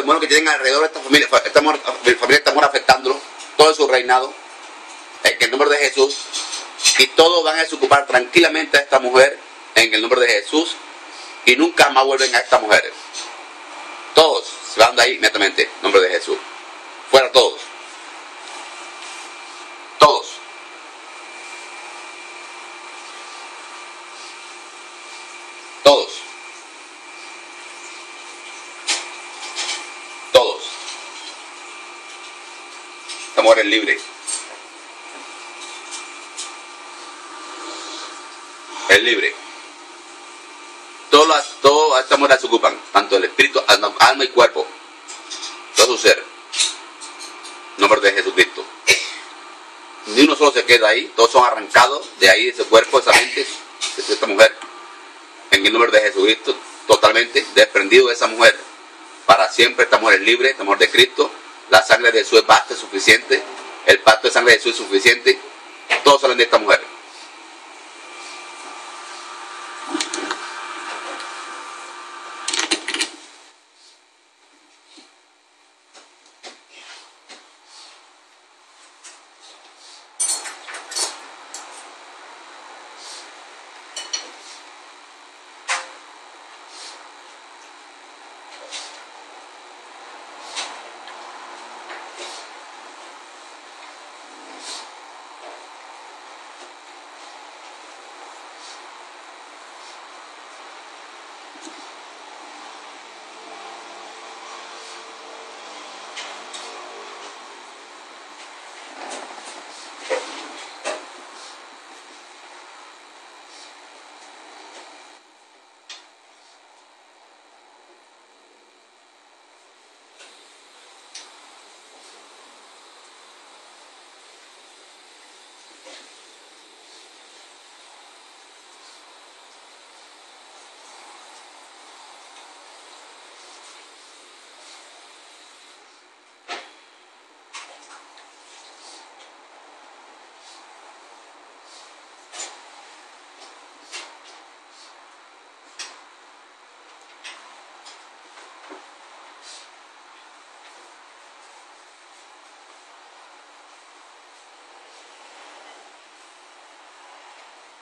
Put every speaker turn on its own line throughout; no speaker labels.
demonios que tienen alrededor de esta familia estamos afectándolo, todo su reinado, en el nombre de Jesús, y todos van a desocupar tranquilamente a esta mujer, en el nombre de Jesús, y nunca más vuelven a esta mujer. Todos se van de ahí inmediatamente, en nombre de Jesús. Fuera todos. Todos. Todos. Todos. Esta mujer es libre. Es libre. Todas estas mujeres se ocupan, tanto el espíritu, alma y cuerpo. Todo su ser. En nombre de Jesucristo. Ni uno solo se queda ahí, todos son arrancados de ahí, de ese cuerpo, de esa mente, de esta mujer. En el nombre de Jesucristo, totalmente desprendido de esa mujer. Para siempre, esta mujer es libre, esta mujer de Cristo. La sangre de Jesús es basta, es suficiente. El pacto de sangre de Jesús es suficiente. Todos salen de esta mujer.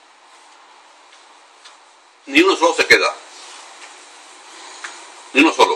Ni uno solo se queda. Ni uno solo.